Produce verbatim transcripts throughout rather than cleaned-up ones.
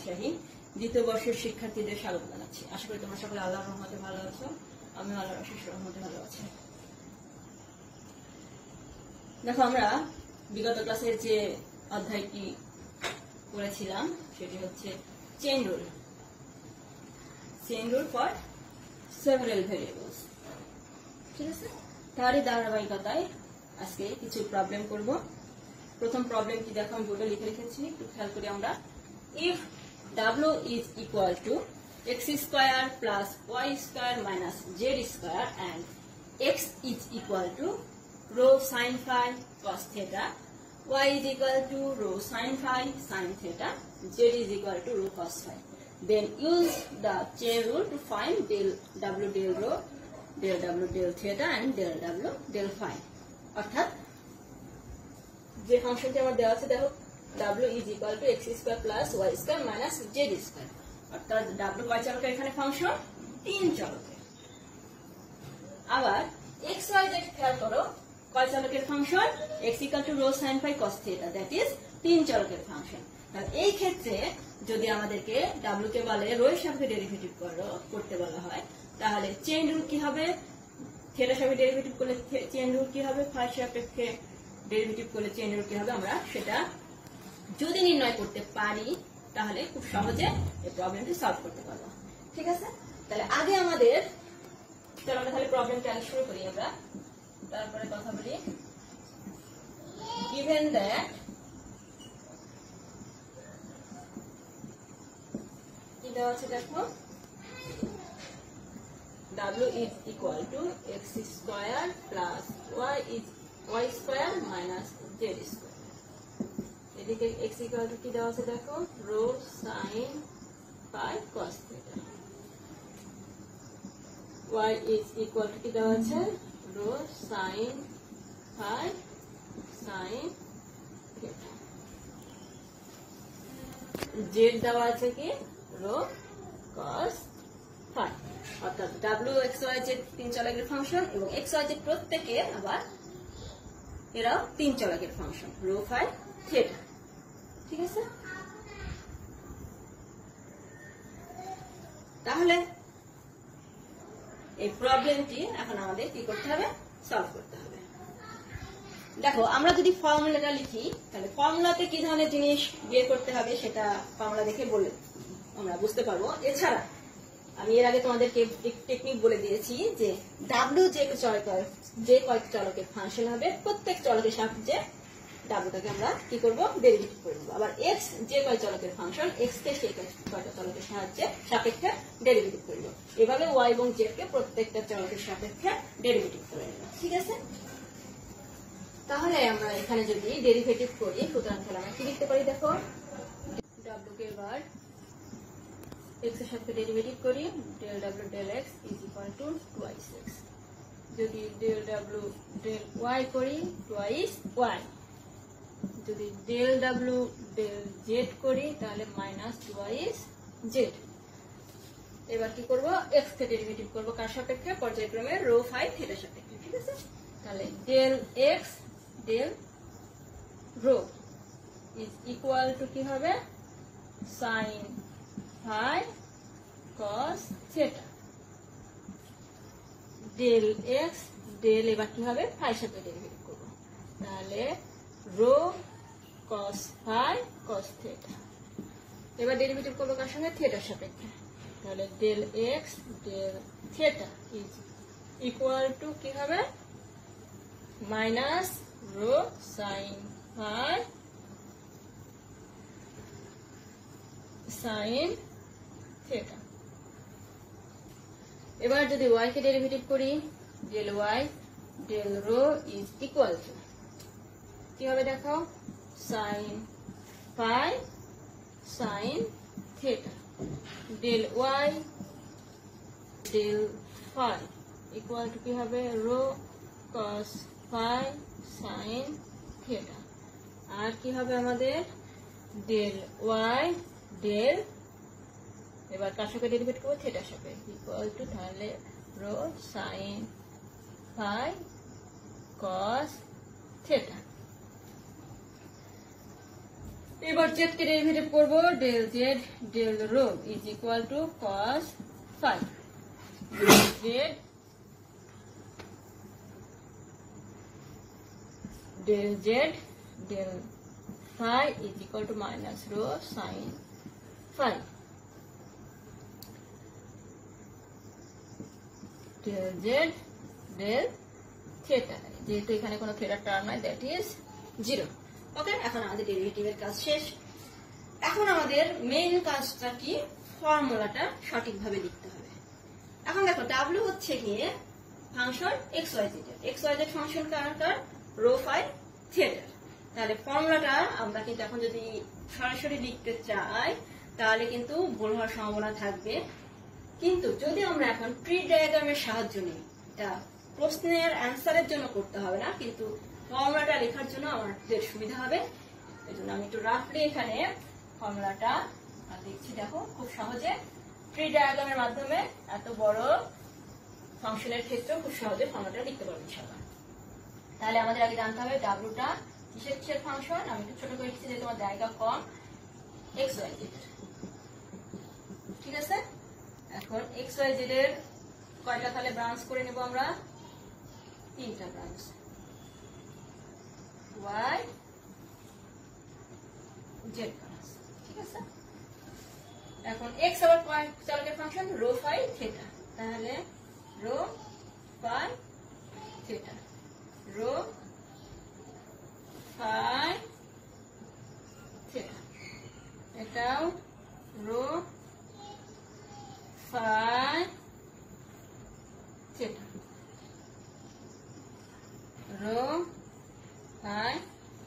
রাজশাহী দ্বিতীয় বর্ষের শিক্ষার্থীদের স্বাগত জানাচ্ছি। আশা করি তোমরা সকলে আল্লাহর রহমতে ভালো আছো, আমি আল্লাহর অশেষ রহমতে ভালো আছি। দেখো, আমরা বিগত ক্লাসের যে অধ্যায়টি করেছিলাম সেটি হচ্ছে chain rule chain rule for several variables. ঠিক আছে, তারই ধারাবাহিকতায় আজকে কিছু প্রবলেম করব। প্রথম প্রবলেমটি দেখো, আমি বোর্ডে লিখে রেখেছি, একটু খেয়াল করি আমরা। If W is equal to x square plus y square minus z square and x is equal to rho sin phi cos theta, y is equal to rho sin phi sin theta, z is equal to rho cos phi, then use the chain rule to find del W del rho, del W del theta and del W del phi. অর্থাৎ যে ফাংশনটি আমার দেওয়া আছে, দেখো W is equal to x square plus y square minus z square, অর্থাৎ W কয় চলকের এখানে ফাংশন? তিন চলকের। আবার x y z খেয়াল করো, কয় চলকের function? x equal to rho sin phi cos theta, that is তিন চলকের ফাংশন। তাহলে এই ক্ষেত্রে যদি আমাদেরকে W কে বলে রো এর সাপেক্ষে ডেরিভেটিভ করো করতে বলা হয়, তাহলে চেইন রুল কি হবে? থিটার সাপেক্ষে ডেরিভেটিভ করলে চেইন রুল কি হবে? ফাই সাপেক্ষে ডেরিভেটিভ করলে চেইন রুল কি হবে? আমরা সেটা যদি নির্ণয় করতে পারি তাহলে খুব সহজে এই প্রবলেমটি সলভ করতে পারবো। ঠিক আছে, তাহলে আগে আমাদের চলো আমরা তাহলে প্রবলেমটা আগে শুরু করি আমরা, তারপরে কথা বলি। given that কি দেওয়া আছে দেখো, W is equal to x square plus y is y square minus z square, এদিকে x equal to কি দেওয়া আছে দেখো, rho sin phi cos theta, y is equal to কি দেওয়া আছে, rho sin phi sin theta, z দেওয়া আছে কি, rho cos phi। অর্থাৎ W x y z তিন চলকের ফাংশন এবং x y z প্রত্যেকে আবার এরাও তিন চলকের ফাংশন, rho phi theta। ঠিক আছে, তাহলে এই প্রবলেমটি এখন আমাদের কি করতে হবে? সলভ করতে হবে। দেখো, আমরা যদি ফর্মুলাটা লিখি তাহলে ফর্মুলাতে কি ধরনের জিনিস বের করতে হবে সেটা ফর্মুলা দেখে বলে আমরা বুঝতে পারবো। এছাড়া আমি এর আগে তোমাদেরকে টেকনিক বলে দিয়েছি যে W যে চলকের যে কয়েক চলকের ফাংশন হবে, প্রত্যেক চলকের সাপেক্ষে W টাকে আমরা কি করব? ডেরিভেটিভ করে নেব। আবার x যে কয় চলকের ফাংশন, x কে সেই কয়টা চলকের সাহায্যে সাপেক্ষে ডেরিভেটিভ করব। এভাবে y এবং z কে প্রত্যেকটা চলকের সাপেক্ষে ডেরিভেটিভ করে নেব। ঠিক আছে, তাহলে আমরা এখানে যদি ডেরিভেটিভ করি, সুতরাং তাহলে আমরা কি লিখতে পারি দেখো, W কে এবার x এর সাথে ডেরিভেটিভ করি, del W del x is equal to twice x, যদি del W del y করি twice y, যদি del W del z করি তাহলে মাইনাস twice z। এবার কি করব? x কে ডেরিভেটিভ করব কার সাপেক্ষে? পর্যায়ক্রমে rho phi theta সাপেক্ষে। ঠিক আছে, তাহলে del x del rho is equal to কি হবে? sin phi cos theta, del x del এবার কি হবে? phi সাথে ডেরিভেটিভ করব, তাহলে rho cos phi cos theta। এবার ডেরিভেটিভ করব কার সঙ্গে? থিটার সাপেক্ষে, তাহলে del x del theta is equal to কি হবে? Minus rho sin phi sin theta। এবার যদি y কে ডেরিভেটিভ করি, del y del rho is equal to কি হবে দেখো, sin phi sin theta, del y del phi equal to কি হবে, rho cos phi sin theta। আর কি হবে আমাদের? del y del এবার কার সাথে ডেরিভেট করব? থিটার সাথে, ইকুয়াল টু তাহলে rho sin phi cos theta। এবার জেড কে ডেরিভেটিভ করব, del Z del rho is equal to cos phi, del Z del Z del phi is equal to minus rho sine phi, del Z del theta, যেহেতু এখানে কোনো থিটার term নাই that is zero. ওকে, এখন আমাদের ডেরিভেটিভের কাজ শেষ। এখন আমাদের মেইন কাজটা কি, ফর্মুলাটা সঠিকভাবে লিখতে হবে। এখন দেখো ডাব্লিউ হচ্ছে গিয়ে function x y z, x y z function কার রো ফাই থিটা। তাহলে ফর্মুলাটা আমরা কিন্তু এখন যদি সরাসরি লিখতে চাই তাহলে কিন্তু ভুল হওয়ার সম্ভাবনা থাকবে, কিন্তু যদি আমরা এখন ট্রি ডায়াগ্রামের সাহায্য নিই, এটা প্রশ্নের অ্যান্সারের জন্য করতে হবে না, কিন্তু ফর্মুলাটা লেখার জন্য আমাদের সুবিধা হবে। এই জন্য আমি একটু রাফলি এখানে ফর্মুলাটা লিখছি। দেখো খুব সহজে ট্রি ডায়াগ্রামের মাধ্যমে এত বড় ফাংশনের ক্ষেত্রে খুব সহজে ফর্মুলাটা লিখতে পারবো ইনশাআল্লাহ। তাহলে আমাদের আগে জানতে হবে ডাব্লিউটা কিসের কিসের ফাংশন। আমি একটু ছোট করে লিখছি যে তোমার জায়গা কম, এক্স ওয়াই জেড, ঠিক আছে। এখন এক্স ওয়াই জেড এর কয়টা তাহলে ব্রাঞ্চ করে নেব আমরা, তিনটা ব্রাঞ্চ, ওয়াই জেড ব্রাঞ্চ, ঠিক আছে। এখন এক্স আবার কয় চালকের ফাংশন, রো ফাই থিটা, তাহলে rho phi theta, rho phi theta, এটাও rho phi theta, rho phi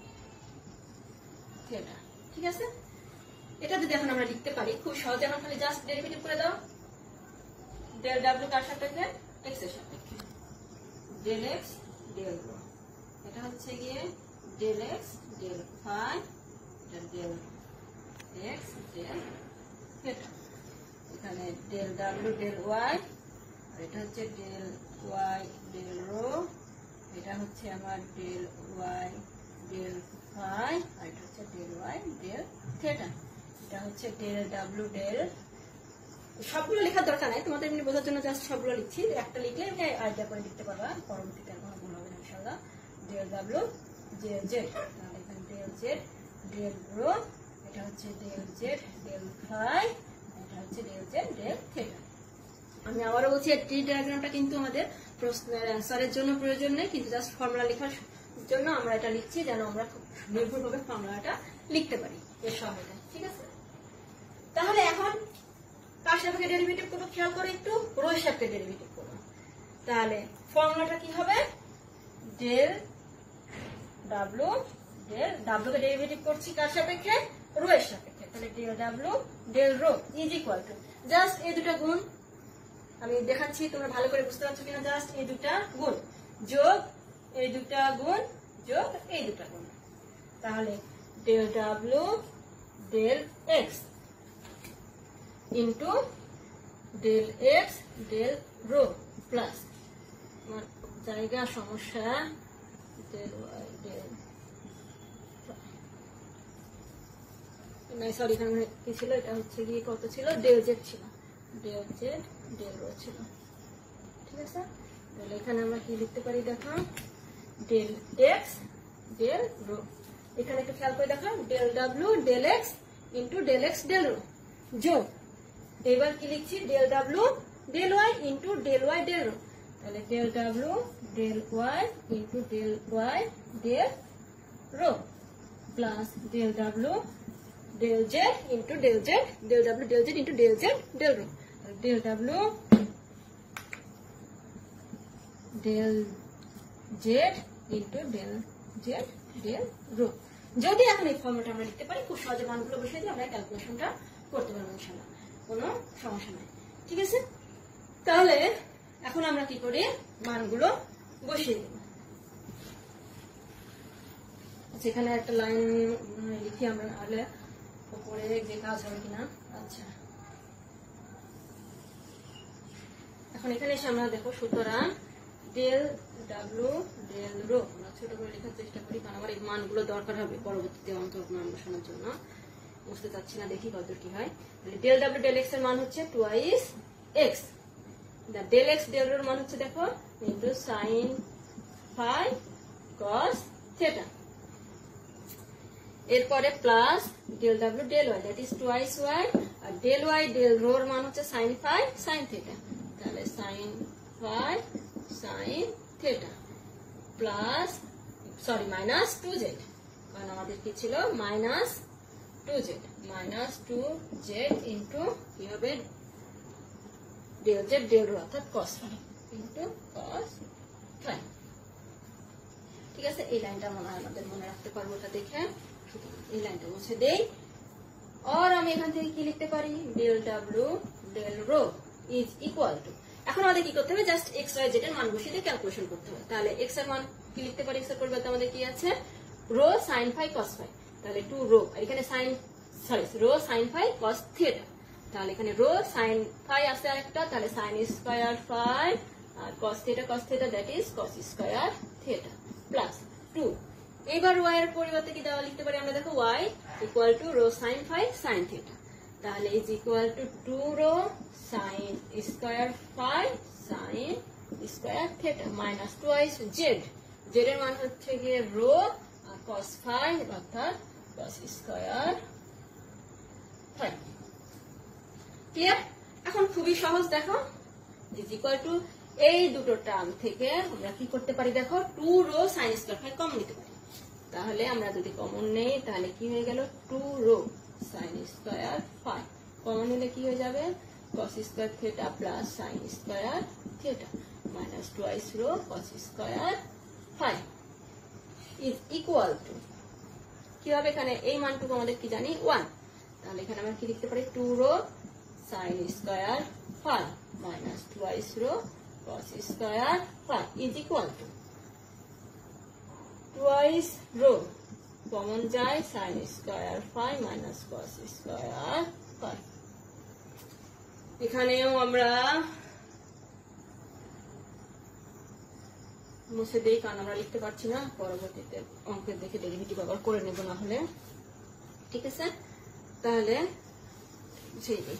theta, ঠিক আছে। এটা যদি এখন আমরা লিখতে পারি খুব সহজে, আমরা খালি জাস্ট ডেরিভেটিভ করে দাও, ডেল ডাব্লিউ কার সাপেক্ষে, এক্স এর সাপেক্ষে, ডেল এক্স ডেল রো, এটা হচ্ছে গিয়ে ডেল এক্স ডেল ফাই, এটা ডেল এক্স ডেল থিটা, এখানে ডেল ডাব্লিউ ডেল ওয়াই, আর এটা হচ্ছে ডেল ওয়াই ডেল রো, এটা হচ্ছে আমার ডেল ওয়াই ডেল ফাই, আর এটা হচ্ছে ডেল ওয়াই ডেল থিটা, এটা হচ্ছে ডেল ডাব্লিউ ডেল, সবগুলো লেখার দরকার নাই, তোমাদের এমনি বোঝার জন্য জাস্ট সবগুলো লিখছি, একটা লিখলে আইডিয়া করে লিখতে পারবা, পরবর্তীতে আর কোনো ভুল হবে না ইনশাআল্লাহ। ডেল ডাব্লিউ জেড জেড, তাহলে এখানে ডেল জেড ডেল রো, এটা হচ্ছে ডেল জেড ডেল ফাই, এটা হচ্ছে ডেল জেড ডেল থিটা। আমি আবারও বলছি ট্রি ডায়াগ্রামটা কিন্তু আমাদের প্রশ্নের অ্যান্সারের জন্য প্রয়োজন নেই, কিন্তু জাস্ট ফর্মুলা লেখার জন্য আমরা এটা লিখছি, যেন আমরা খুব নির্ভুলভাবে ফর্মুলাটা লিখতে পারি এর সহজে, ঠিক আছে। তাহলে এখন কার সাপেক্ষে ডেরিভেটিভ করবো, খেয়াল করে একটু, রো এর সাপেক্ষে ডেরিভেটিভ করবো। তাহলে ফর্মুলাটা কি হবে, ডেল ডাব্লিউ ডেল, ডাব্লিউ কে ডেরিভেটিভ করছি কার সাপেক্ষে, রো এর সাপেক্ষে, তাহলে del W del rho is equal to, just এই দুটা গুণ আমি দেখাচ্ছি, তোমরা ভালো করে বুঝতে পারছো কিনা, জাস্ট এই দুটা গুণ যোগ এই দুটা গুণ যোগ এই দুটা গুণ, তাহলে del W del x into del x del rho plus, আমার জায়গা সমস্যা, ডেল ওয়াই ডেল, সরি এখানে কি ছিল, এটা হচ্ছে গিয়ে কত ছিল, ডেল জেড ছিল, ডেল জেড ডেল রো ছিল, ঠিক আছে। তাহলে এখানে আমরা কি লিখতে পারি দেখো, ডেল এক্স ডেল রো, এখানে একটু খেয়াল করে দেখো, del W del x into del x del rho যোগ, এবার কি লিখছি, del W del Y into del Y del rho, তাহলে del W del Y into del Y del rho plus del W del Z into del Z, del W del Z into del Z del rho, del W del Z into del Z del rho. যদি এখন এই ফর্মুলাটা আমরা লিখতে পারি, খুব সহজে মানগুলো বসিয়ে দিয়ে আমরা ক্যালকুলেশনটা করতে পারবো ইনশাআল্লাহ, কোনো সমস্যা নাই, ঠিক আছে। তাহলে এখন আমরা কি করি, মানগুলো বসিয়ে দেব। যেখানে একটা লাইন লিখি আমরা, নাহলে উপরে যে কাজ হবে কিনা। আচ্ছা, এখন এখানে এসে আমরা দেখো, সুতরাং ডেল ডাব্লিউ ডেল রো। আমরা ছোট করে লেখার চেষ্টা করি, কারণ আমার এই মানগুলো দরকার হবে পরবর্তীতে অঙ্ক মান বসানোর জন্য। বুঝতে চাচ্ছি না, দেখি কত কি হয়। ডেল ডাব্লিউ ডেল এক্স এর মান হচ্ছে twice x. Del x del রোর মান হচ্ছে দেখো into sine phi cos theta. এরপরে plus del W del y, that is twice Y. আর ডেল ওয়াই ডেল রোর মান হচ্ছে সাইন ফাই সাইন থেটা। তাহলে sine phi sine theta plus sorry minus two z, কারণ আমাদের কি ছিল minus two z, minus two z into কি হবে ডেল জেড ডেল রো অর্থাৎ cos phi into cos phi. ঠিক আছে, এই লাইনটা মনে হয় আমাদের মনে রাখতে পারবো, ওটা দেখে এই লাইনটা মুছে দেই। আর আমি এখান থেকে কি লিখতে পারি, del W del rho is equal to, এখন আমাদের কি করতে হবে, জাস্ট এক্স ওয়াই জেড এর মান বসিয়ে দিয়ে ক্যালকুলেশন করতে হবে। তাহলে এক্স এর মান কি লিখতে পারি, এক্স এর পরিবর্তে আমাদের কি আছে rho sine phi cos phi. তাহলে টু রো, আর এখানে sine sorry rho sine phi cos theta. তাহলে এখানে রো সাইন ফাই আছে আরেকটা, তাহলে সাইন স্কয়ার ফাই আর cos theta cos theta that is cos square theta plus two. এবার ওয়াই এর পরিবর্তে কি দেওয়া লিখতে পারি আমরা, দেখো y equal to rho sine phi sine theta. তাহলে is equal to two rho sine square phi sine square theta minus twice z. Z এর মান হচ্ছে গিয়ে রো আর কস ফাই অর্থাৎ কস স্কয়ার ফাই। ক্লিয়ার? এখন খুবই সহজ, দেখো ইজ ইকুয়াল টু এই দুটো টার্ম থেকে আমরা কি করতে পারি, দেখো two rho sine square phi common নিতে পারি। তাহলে আমরা যদি কমন নেই তাহলে কি হয়ে গেল, two rho sine square phi common নিলে কি হয়ে যাবে, cos square theta plus sine square theta minus twice rho cos square phi is equal to কি হবে, এখানে এই মানটুকু আমাদের কি জানি ওয়ান। তাহলে এখানে আমরা কি লিখতে পারি, two rho sine square phi minus twice rho cos square phi is equal to twice rho common যায় sine square phi minus cos square phi. এখানেও আমরা মুছে দিই, কারণ আমরা লিখতে পারছি না, পরবর্তীতে অঙ্কের দেখে ডেরিভেটিভ আবার করে নেব না হলে। ঠিক আছে, তাহলে মুছেই দিই।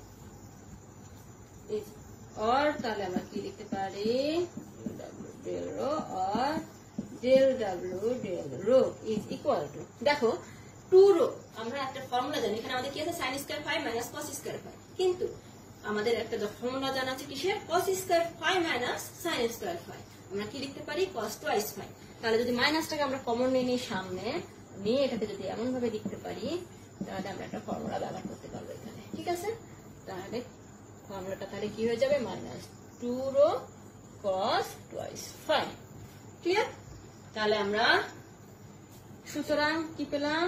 और তাহলে আমরা কি লিখতে পারি, ডেল রো আর del W del rho is equal to, দেখো টু রো আমরা একটা ফর্মুলা জানি, এখানে আমাদের কি আছে sine square phi minus cos square phi, কিন্তু আমাদের একটা ফর্মুলা জানা আছে কিসের, cos square phi minus sine square phi. আমরা কি লিখতে পারি, কস টুয়াইস ফাই। তাহলে যদি মাইনাসটাকে আমরা কমন নিয়ে নিই সামনে, নিয়ে এটাকে যদি এমন ভাবে লিখতে পারি তাহলে আমরা একটা ফর্মুলা ব্যবহার করতে পারবো এখানে। ঠিক আছে, তাহলে ফর্মুলাটা তাহলে কি হয়ে যাবে, minus two rho cos twice phi. Clear? তাহলে আমরা সুতরাং কি পেলাম,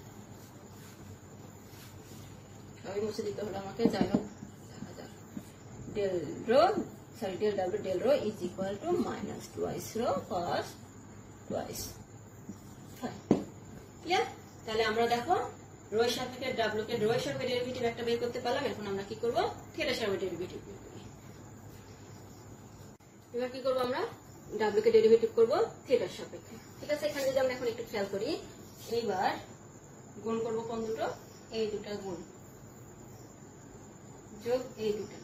সবই মুছে দিতে হলো আমাকে, যাই হোক দেখা যাক, del rho sorry del W del rho is equal to minus twice rho cos twice phi. Clear? তাহলে আমরা দেখো রো এর সাপেক্ষে ডাব্লিউ কে রো এর সাপেক্ষে ডেরিভেটিভ একটা বের করতে পারলাম। এখন আমরা কি করব, থিটা এর সাপেক্ষে ডেরিভেটিভ বের করি। এবার কি করব, আমরা ডাব্লিউ কে ডেরিভেটিভ করব থিটা এর সাপেক্ষে। ঠিক আছে, এখানে যদি আমরা এখন একটু খেয়াল করি, এইবার গুণ করব কোন দুটো, এই দুটো গুণ যোগ এই দুটো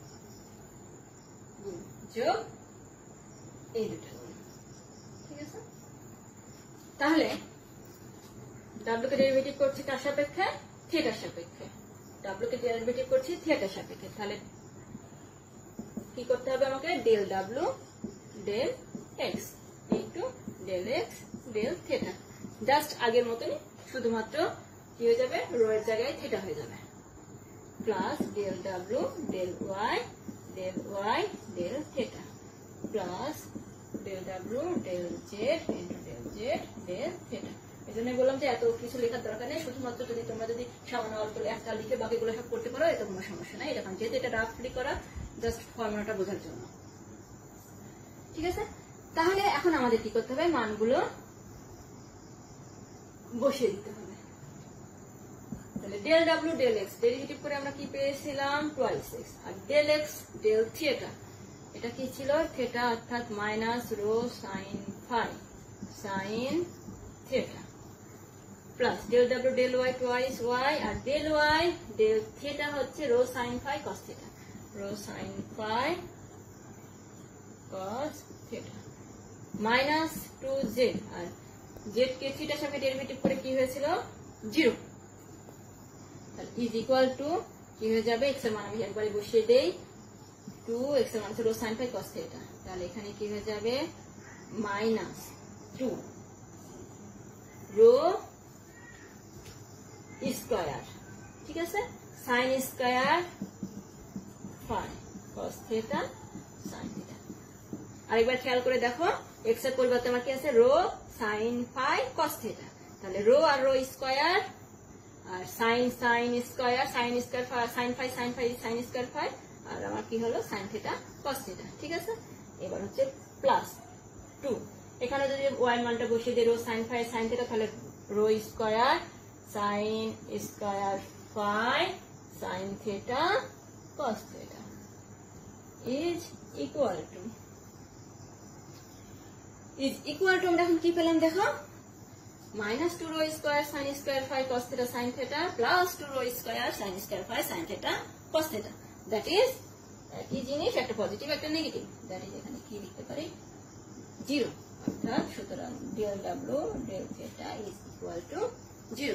গুণ যোগ এই দুটো গুণ। ঠিক আছে, তাহলে ডাব্লিউ কে ডেরিভেটিভ করছি কার সাপেক্ষে, থিটার সাপেক্ষে। ডাব্লিউ কে ডেরিভেটিভ করছি থিটার সাপেক্ষে, তাহলে কি করতে হবে আমাকে, del W del x into del x del theta, just আগের মতনই, শুধুমাত্র কি হয়ে যাবে, রো এর জায়গায় থিটা হয়ে যাবে, plus del W del Y del Y del theta plus del W del Z into del Z del theta. এই জন্য বললাম যে এত কিছু লেখার দরকার নেই, শুধুমাত্র যদি তোমরা যদি সামান্য অল্প একটা লিখে বাকিগুলো সব করতে পারো এত কোনো সমস্যা নাই। এটা যেহেতু এটা রাফলি করা, জাস্ট ফর্মুলাটা বোঝার জন্য। ঠিক আছে, তাহলে এখন আমাদের কি করতে হবে, মানগুলো বসিয়ে দিতে হবে। তাহলে del W del X derivative করে আমরা কি পেয়েছিলাম, টুয়াইস এক্স, আর ডেল এক্স ডেল থিটা এটা কি ছিল থিটা অর্থাৎ minus rho sine phi sine theta plus del W del Y twice Y আর ডেল ওয়াই ডেল থিটা হচ্ছে rho sine phi cos theta rho sine phi cos theta minus two Z আর Z কে থিটার সাথে derivative করে কি হয়েছিল zero তাহলে ইজ ইকুয়াল টু কি হয়ে যাবে এক্স এর মান আমি একবারে বসিয়ে দেই টু এক্স এর মান rho sine phi cos theta তাহলে এখানে কি হয়ে যাবে মাইনাস টু রো স্কয়ার ঠিক আছে sine square phi cos theta sine theta আরেকবার খেয়াল করে দেখো এক্স এর পরিবর্তে আমার কি আছে rho sine phi cos theta তাহলে রো আর রো স্কয়ার আর sine sine square sine square sine phi sine phi sine square phi আর আমার কি হলো সাইন থিটা কস থিটা ঠিক আছে এবার হচ্ছে প্লাস টু এখানে যদি ওয়াই মানটা বসিয়ে দিই rho sine phi sine theta তাহলে rho square sine square phi sine theta cos theta is equal to is equal to আমরা এখন কি পেলাম দেখো minus two rho square sine square phi cos theta sine theta plus two rho square sine square phi sine theta cos theta that is একই জিনিস একটা positive একটা negative that is এখানে কি লিখতে পারি জিরো অর্থাৎ সুতরাং del W del theta is equal to zero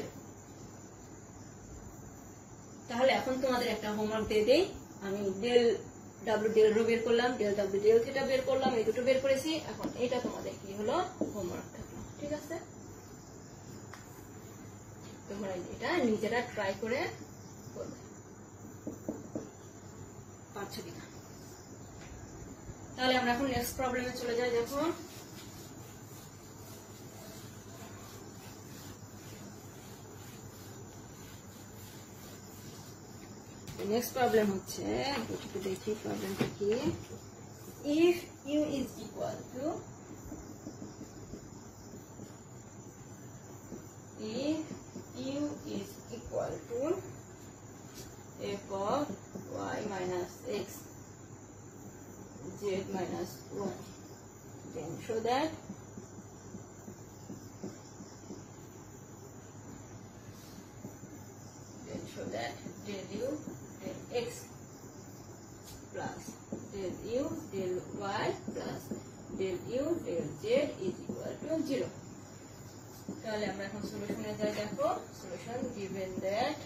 তাহলে এখন তোমাদের একটা হোমওয়ার্ক দিয়ে দেই আমি ডেল ডাব্লিউ ডেল রো বের করলাম ডেল ডাব্লিউ ডেল থিটা বের করলাম এই দুটো বের করেছি এখন এটা তোমাদের কি হলো হোমওয়ার্ক থাকলো ঠিক আছে তোমরা এটা নিজেরা ট্রাই করে করবে পারছো কিনা তাহলে আমরা এখন নেক্সট প্রবলেমে চলে যাই দেখো নেক্সট প্রবলেম হচ্ছে একটু দেখি প্রবলেমটা কি if u is equal to if u is equal to f of y minus x z minus y then show that then show that del u del x plus del u del y plus del u del z is equal to zero তাহলে আমরা এখন সলিউশনে যাই দেখো solution given that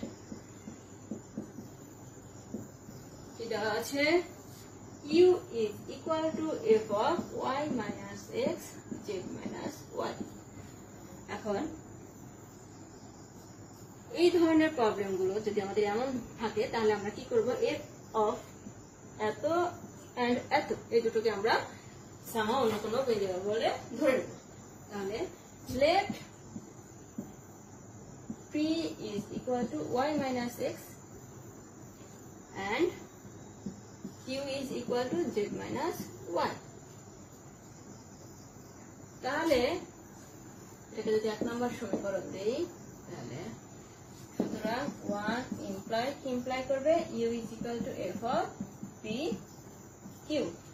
কি দেওয়া আছে u is equal to f of y minus x z minus y এখন এই ধরনের প্রবলেমগুলো যদি আমাদের এমন থাকে তাহলে আমরা কি করব f of এত এন্ড এত এই দুটোকে আমরা সামা অন্য কোনো ভেরিয়েবল বলে ধরে নেব তাহলে let p is equal to y minus x and q is equal to z minus y তাহলে এটাকে যদি এক নম্বর সমীকরণ দেই তাহলে সুতরাং one imply কি imply করবে u is equal to f of p q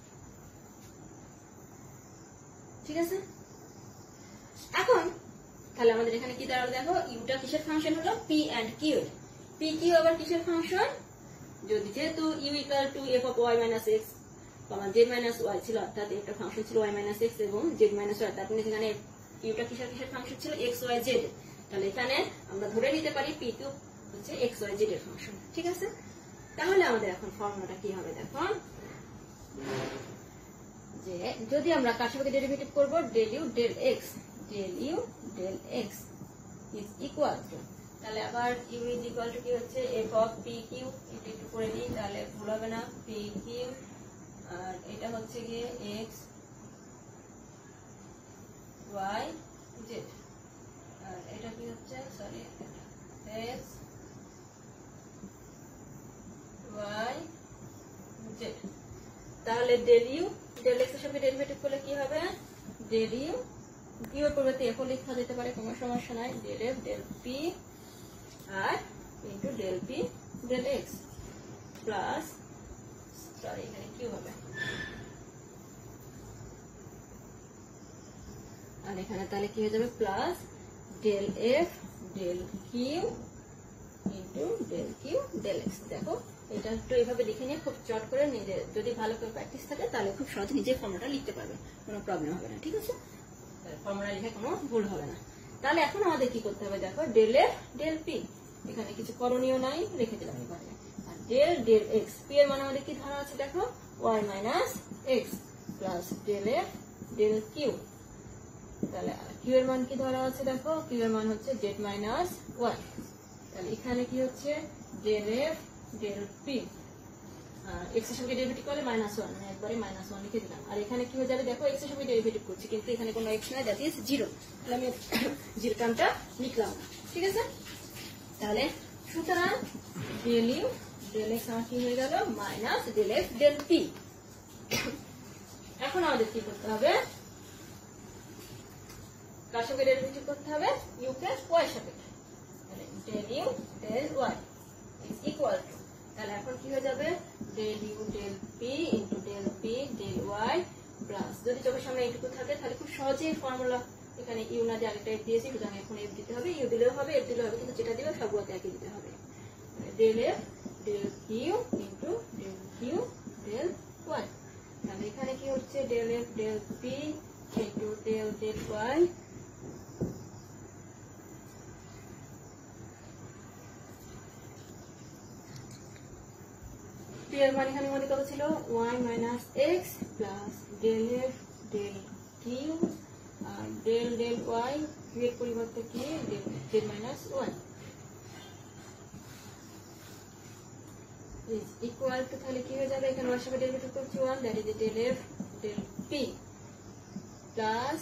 ঠিক আছে এখন তাহলে আমাদের এখানে কি দাঁড়ালো দেখো ইউটা কিসের ফাংশন হলো p and q p q আবার কিসের ফাংশন যদি যেহেতু u equal to f of y minus x z minus y ছিল অর্থাৎ একটা ফাংশন ছিল y minus x এবং z minus y তার মানে এখানে ইউটা কিসের কিসের ফাংশন ছিল x y z তাহলে এখানে আমরা ধরে নিতে পারি p q হচ্ছে x y z এর ফাংশন ঠিক আছে তাহলে আমাদের এখন ফর্মুলাটা কি হবে দেখো যে যদি আমরা কার সাপেক্ষে ডেরিভেটিভ করব del u del x del u del x is equal to তাহলে আবার u is equal to কি হচ্ছে f of p q এটা একটু করে দিই তাহলে ভুল হবে না p q আর এটা হচ্ছে গিয়ে x y z আর এটা কি হচ্ছে সরি x y z তাহলে del u del x এর সাথে ডেরিভেটিভ করলে কি হবে del u q এর পরিবর্তে f লেখা যেতে পারে কোনো সমস্যা নাই del f del p আর into del p del x plus sorry এখানে কি হবে আর এখানে তাহলে কি হয়ে যাবে plus del F del Q into del Q del X. দেখো এটা একটু এইভাবে লিখে নিয়ে খুব চট করে নিজে যদি ভালো করে প্র্যাকটিস থাকে তাহলে খুব সহজে নিজে ফর্মুলাটা লিখতে পারবে, কোনো প্রবলেম হবে না। ঠিক আছে, ফর্মুলা লিখে কোনো ভুল হবে না। তাহলে এখন আমাদের কি করতে হবে দেখো, ডেল এফ ডেল পি, এখানে কিছু করণীয় নাই, রেখে দিলাম এখানে। আর ডেল ডেল এক্স, পি এর মানে আমাদের কি ধরা আছে দেখো Y minus X plus del F del Q. তাহলে কিউ এর মান কি ধরা আছে দেখো, কিউ এর মান হচ্ছে জেড মাইনাস ওয়াই। তাহলে এখানে কি হচ্ছে del F del P, X এর সঙ্গে ডেরিভেটিভ করলে মাইনাস ওয়ান, মানে একবারে মাইনাস ওয়ান লিখে দিলাম। আর এখানে কি হয়ে যাবে দেখো, এক্স এর সঙ্গে ডেরিভেটিভ করছি কিন্তু এখানে কোনো এক্স নাই, দ্যাট ইজ জিরো। তাহলে আমি জিরো টার্মটা লিখলাম না। ঠিক আছে, তাহলে সুতরাং ডেল ইউ ডেল এক্স আমার কি হয়ে গেল minus del F del P. এখন আমাদের কি করতে হবে, কার সঙ্গে ডেরিভেটিভ করতে হবে, ইউ কে ওয়াই সাপেক্ষে। তাহলে del U del Y is equal to, তাহলে এখন কি হয়ে যাবে del U del P into del P del Y plus, যদি চোখের সামনে এইটুকু থাকে তাহলে খুব সহজেই ফর্মুলা, এখানে ইউ না দিয়ে আরেকটা এফ দিয়েছি, সুতরাং এখন এফ দিতে হবে, ইউ দিলেও হবে এফ দিলেও হবে, কিন্তু যেটা দিবে সবগুলোতে একই দিতে হবে। Del F del Q into del Q del Y. তাহলে এখানে কি হচ্ছে del F del P into del del Y এর মান এখানে আমাদের কত ছিল Y minus X plus del F del Q আর ডেল ডেল ওয়াই, কিউ এর পরিবর্তে কি del minus Y is equal to, তাহলে কি হয়ে যাবে এখানে ওয়ার সাথে ডেরিভেটিভ করছি one, that is del F del P plus,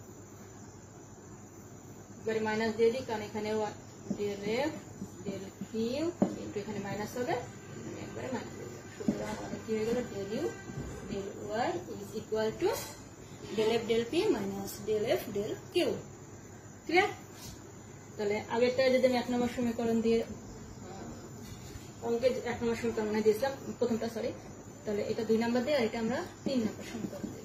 এবারে মাইনাস দিয়ে দিই কারণ এখানে del F del Q into এখানে মাইনাস হবে, একবারে মাইনাস দিয়ে দিলাম। সুতরাং আমাদের কি হয়ে গেল del U del Y is equal to del F del P minus del F del Q. Clear? তাহলে আগেরটা যদি আমি এক নম্বর সমীকরণ দিয়ে অঙ্কে এক নম্বর সমীকরণ দিয়েছিলাম প্রথমটা, সরি, তাহলে এটা দুই নম্বর দিয়ে আর এটা আমরা তিন নম্বর সমীকরণ দিই।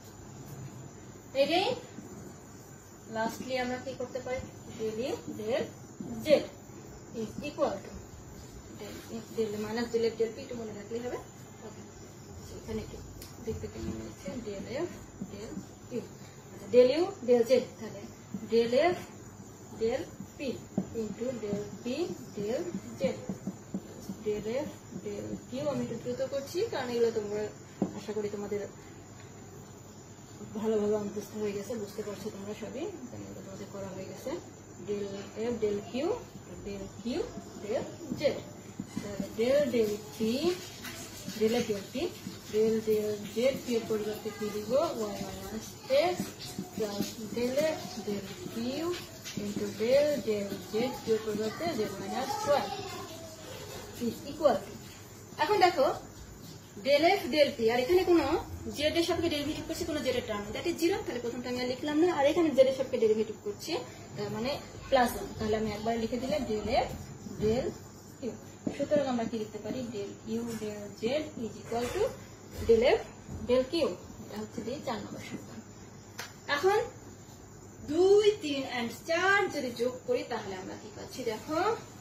এগেইন লাস্টলি আমরা কি করতে পারি, del U del Z is equal to del minus del F del P, একটু মনে রাখলেই হবে। এখানে একটু দেখতে কেমন হচ্ছে del F del U, del U del Z, তাহলে del F del P into del P del Z del F del Q. আমি একটু দ্রুত করছি কারণ এগুলো তোমরা আশা করি তোমাদের ভালোভাবে মুখস্থ হয়ে গেছে, বুঝতে পারছো তোমরা সবই, এগুলো তোমাদের করা হয়ে গেছে। Del F del Q del Q del Z, del del P del F del P del del Z, P এর পরিবর্তে কি দিব Y minus X plus del F del Q into del del Z, P এর পরিবর্তে del minus Y is equal to. এখন দেখো del F del P, আর এখানে কোনো জেড এর সাপেক্ষে ডেরিভেটিভ করছি, কোনো জেড এর টার্ম দ্যাট ইজ জিরো, তাহলে প্রথমটা আমি আর লিখলাম না। আর এখানে জেড এর সাপেক্ষে ডেরিভেটিভ করছি তার মানে প্লাস ওয়ান, তাহলে আমি একবার লিখে দিলে ডেল এফ ডেল কিউ। সুতরাং আমরা কি লিখতে পারি del U del Z is equal to del F del Q. এটা হচ্ছে দিয়ে চার নম্বর সমীকরণ। এখন দুই তিন এন্ড চার যদি যোগ করি তাহলে আমরা কি পাচ্ছি দেখো,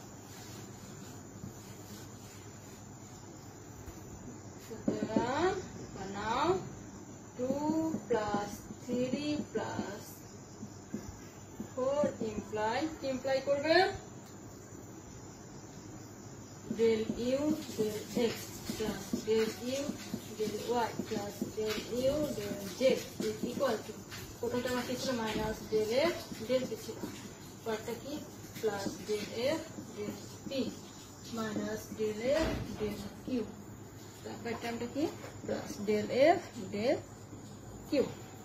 সুতরাং বানাও two plus three plus four imply, imply করবে del u del x plus del u del y plus del u del z is equal to, প্রথমটা আমার কি ছিল minus del F del P ছিল, পরটা কি plus del F del P minus del F del Q, তারপর টার্মটা কি plus del F del Q.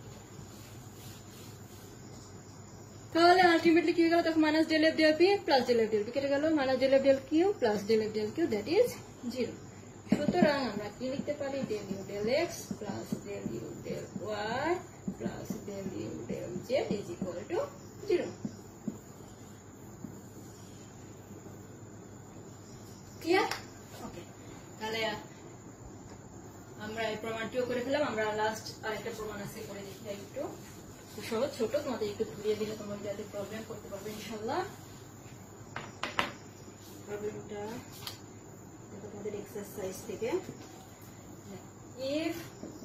তাহলে আলটিমেটলি কি হয়ে গেল দেখো minus del F del P plus del F del P কেটে গেল, minus del F del Q plus del F del Q that is zero. সুতরাং আমরা কি লিখতে পারি del U del x plus del U del Y plus del U del Z is equal to zero. Clear? Okay, তাহলে আমরা এই প্রমাণটিও করে ফেলাম। আমরা লাস্ট আরেকটা প্রমাণ আছে করে দেখি একটু। সহজ ছোট, তোমাদের একটু ঘুরিয়ে দিলে তোমরা যাতে প্রবলেম করতে পারবে ইনশাল্লাহ। প্রবলেমটা দেখো তোমাদের এক্সারসাইজ থেকে, if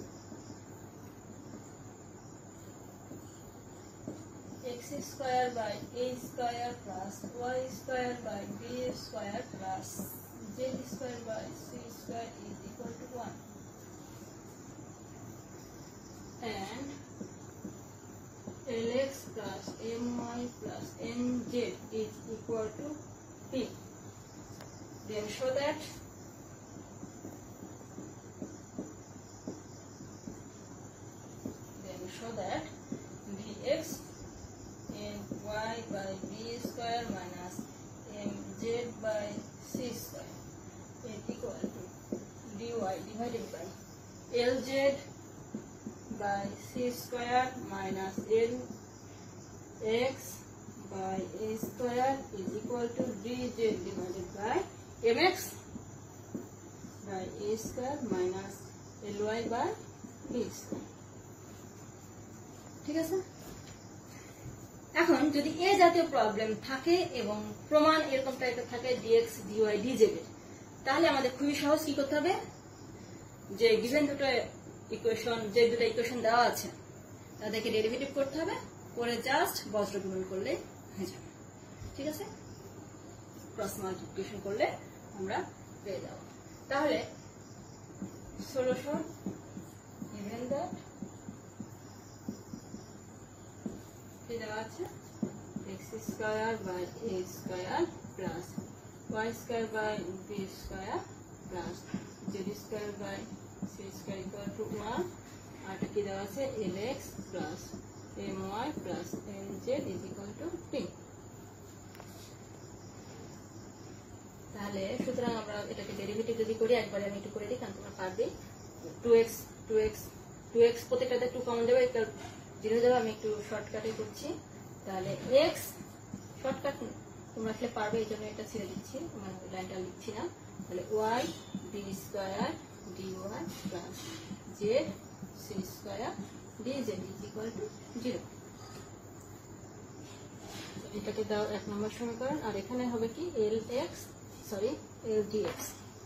x square by a square plus y square by b square plus z square by c square is equal to one, and lx plus my plus nz is equal to p, then show that then show that dx my by b square minus mz by c square is equal to dy divided by lz by c square minus lx by a square is equal to dz divided by mx by a square minus ly by b square। ঠিক আছে, এখন যদি এ জাতীয় problem থাকে এবং প্রমাণ এরকম টাইপের থাকে dx dy dz এর, তাহলে আমাদের খুবই সহজ কি করতে হবে, যে গিভেন দুটো ইকুয়েশন, যে দুটো ইকুয়েশন দেওয়া আছে তাদেরকে ডেরিভেটিভ করতে হবে, করে জাস্ট বজ্র গুণন করলে হয়ে যাবে। ঠিক আছে, ক্রস মাল্টিপ্লিকেশন করলে আমরা পেয়ে যাব। তাহলে সলিউশন গিভেন দ্যাট দেওয়া আছে x square by a square plus y square by b square plus z square by c square equal to one, আর কি দেওয়া আছে lx plus my plus nz is equal to p। তাহলে সুতরাং আমরা এটাকে derivative যদি করি, একবারে আমি একটু করে দিই কারণ তোমরা পারবে, two X two X two X প্রত্যেকটাতে টু কমন দেবে, জিরো দেবে, আমি একটু শর্টকাটে করছি। তাহলে x শর্টকাট তোমরা আসলে পারবে, এই জন্য এটা ছেড়ে দিচ্ছি, তোমার লাইনটা লিখছি না। তাহলে y b square dy plus z c square dz is equal to zero. এটাকে দাও এক নম্বর সমীকরণ, আর এখানে হবে কি lx sorry l dx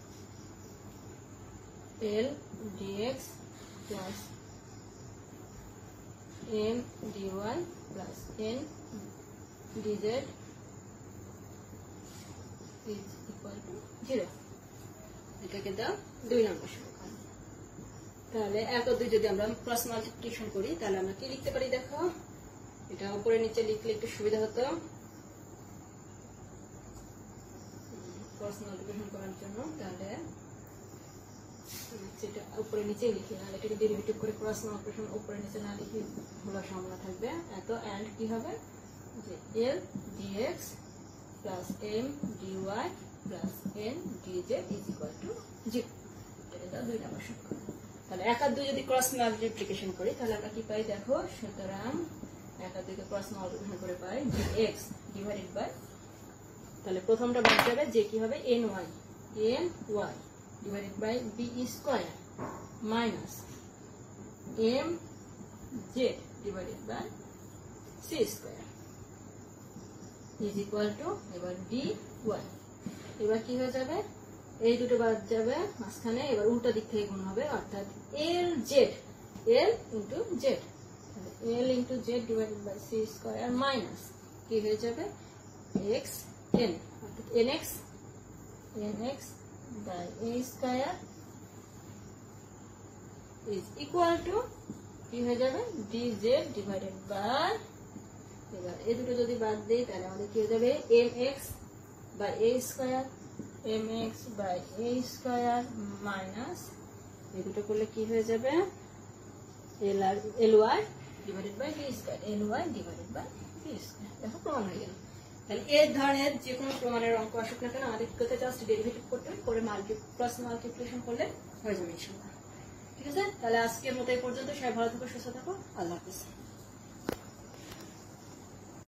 l dx plus m dy plus n dz is equal to zero. এটাকে দাও দুই নম্বর সমীকরণ। তাহলে এক ও দুই যদি আমরা ক্রস মাল্টিপ্লিকেশন করি তাহলে আমরা কি লিখতে পারি দেখো, এটা উপরে নিচে লিখলে একটু সুবিধা হতো ক্রস মাল্টিপ্লিকেশন করার জন্য। তাহলে সেটা উপরে নিচে লিখি, আর এটাকে ডেরিভেটিভ করে ক্রস মাল্টিপ্লিকেশন উপরে নিচে না লিখি ভুলার সম্ভাবনা থাকবে। এত এন্ড কি হবে যে l dx plus m dy plus n dz is equal to zero. এটা দুই নম্বর সমীকরণ। তাহলে এক আর দুই যদি ক্রস মাল্টিপ্লিকেশন করি তাহলে আমরা কি পাই দেখো, সুতরাং এক আর দুইকে ক্রস মাল্টিপ্লিকেশন করে পাই dx ডিভাইডেড বাই, তাহলে প্রথমটা বাদ যাবে যে কি হবে ny ny divided by b square minus mz divided by c square is equal to এবার dy। এবার কি হয়ে যাবে, এই দুটো বাদ যাবে মাঝখানে, এবার উল্টা দিক থেকে গুণ হবে, অর্থাৎ lz l into z, l into z divided by c square minus কি হয়ে যাবে x n, অর্থাৎ nx nx by a square is equal to কি হয়ে যাবে dz divided by, এবার এই দুটো যদি বাদ দেই তাহলে আমাদের কি হয়ে যাবে mx by a square mx by a square minus এই দুটো করলে কি হয়ে যাবে ly divided by b square ly divided by b square। দেখো প্রমাণ হয়ে গেল। তাহলে এই ধরনের যে কোনো প্রমাণের অঙ্ক আসুক না কেন আমাদের করতে জাস্ট ডেরিভেটিভ করতে হবে, করে মাল্টি ক্রস মাল্টিপ্লিকেশন করলে হয়ে যাবে ইনশাআল্লাহ। ঠিক আছে, তাহলে আজকের মতো এই পর্যন্ত। সবাই ভালো থাকো, সুস্থ থাকো, আল্লাহ হাফেজ।